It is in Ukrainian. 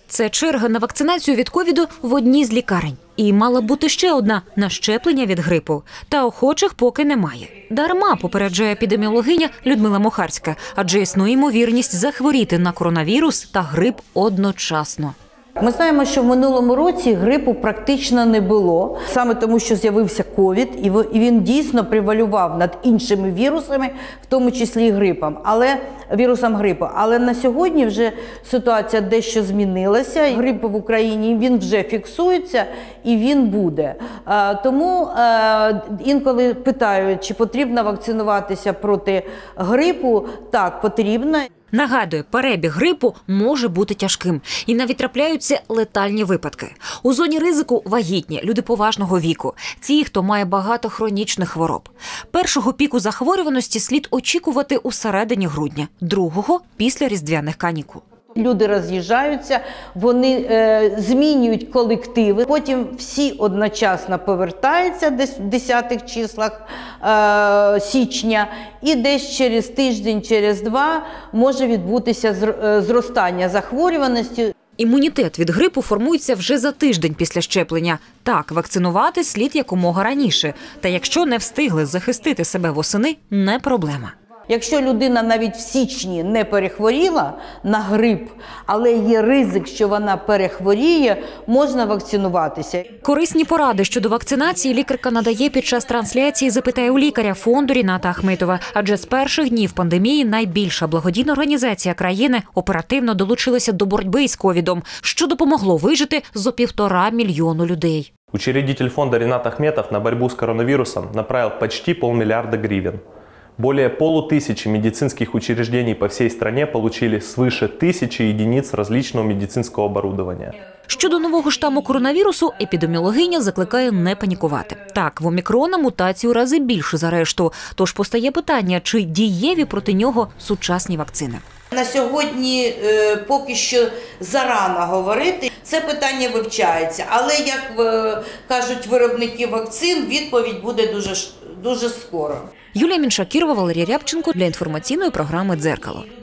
Це черга на вакцинацію від ковіду в одній з лікарень. І мала бути ще одна – на щеплення від грипу. Та охочих поки немає. Дарма, попереджає епідеміологиня Людмила Мохарська, адже існує ймовірність захворіти на коронавірус та грип одночасно. Ми знаємо, що в минулому році грипу практично не було, саме тому, що з'явився ковід, і він дійсно превалював над іншими вірусами, в тому числі і вірусом грипу. Але на сьогодні вже ситуація дещо змінилася. Грип в Україні, він вже фіксується і він буде. Тому інколи питають, чи потрібно вакцинуватися проти грипу. Так, потрібно. Нагадує, перебіг грипу може бути тяжким. І навіть трапляються летальні випадки. У зоні ризику вагітні, люди поважного віку. Ті, хто має багато хронічних хвороб. Першого піку захворюваності слід очікувати у середині грудня, другого – після різдвяних канікул. Люди роз'їжджаються, вони змінюють колективи, потім всі одночасно повертаються десь в 10-х числах січня, і десь через тиждень, через два може відбутися зростання захворюваності. Імунітет від грипу формується вже за тиждень після щеплення. Так, вакцинувати слід якомога раніше. Та якщо не встигли захистити себе восени – не проблема. Якщо людина навіть в січні не перехворіла на грип, але є ризик, що вона перехворіє, можна вакцинуватися. Корисні поради щодо вакцинації лікарка надає під час трансляції «Запитай у лікаря» фонду Ріната Ахметова. Адже з перших днів пандемії найбільша благодійна організація країни оперативно долучилася до боротьби із ковідом, що допомогло вижити зо 1,5 мільйона людей. Учредитель фонда Ринат Ахметов на борьбу с коронавирусом направил почти 500 миллиарда гривен. Более 500 медицинских учреждений по всей стране получили свыше 1000 единиц различного медицинского оборудования. Щодо нового штаму коронавірусу, епідеміологиня закликає не панікувати. Так, в омікрона мутацій у рази більше за решту. Тож постає питання, чи дієві проти нього сучасні вакцини. На сьогодні поки що зарано говорити. Це питання вивчається. Але, як кажуть виробники вакцин, відповідь буде дуже скоро. Юлія Міншакірова, Валерій Рябченко для інформаційної програми «Дзеркало».